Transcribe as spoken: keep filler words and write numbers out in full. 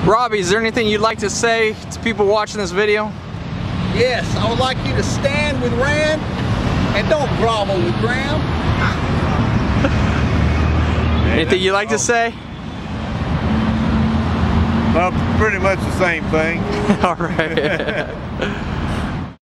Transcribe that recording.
Robbie, is there anything you'd like to say to people watching this video? Yes, I would like you to stand with Rand and don't grovel with Graham. Anything you'd like to say? Well, pretty much the same thing. All right.